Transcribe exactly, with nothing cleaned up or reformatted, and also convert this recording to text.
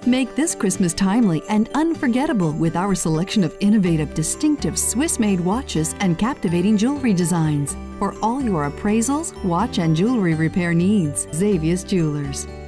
Make this Christmas timely and unforgettable with our selection of innovative, distinctive Swiss-made watches and captivating jewelry designs. For all your appraisals, watch and jewelry repair needs, Zavius Jewelers.